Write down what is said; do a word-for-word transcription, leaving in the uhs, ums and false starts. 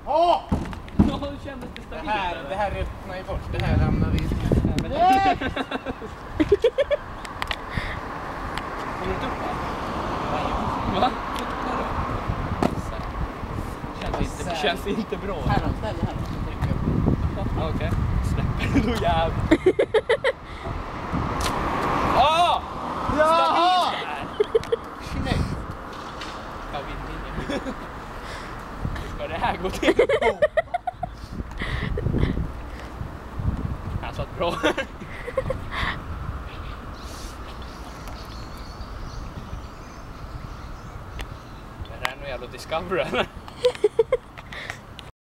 Åh! Ja, det kändes det stabilt. Det här, det här öppnar ju bort. Det här lämnar vi. Nej! Kommer du inte upp här? Va? Känns inte, det känns inte bra. Här då, ställ det här. Ja, okej. Släpper det då jävlar. Åh! Jaha! Stabilt där. Snyggt. Jag vill inte. Hur ska det här gå till? Han satt bra. Det här är nog jävla Discovery.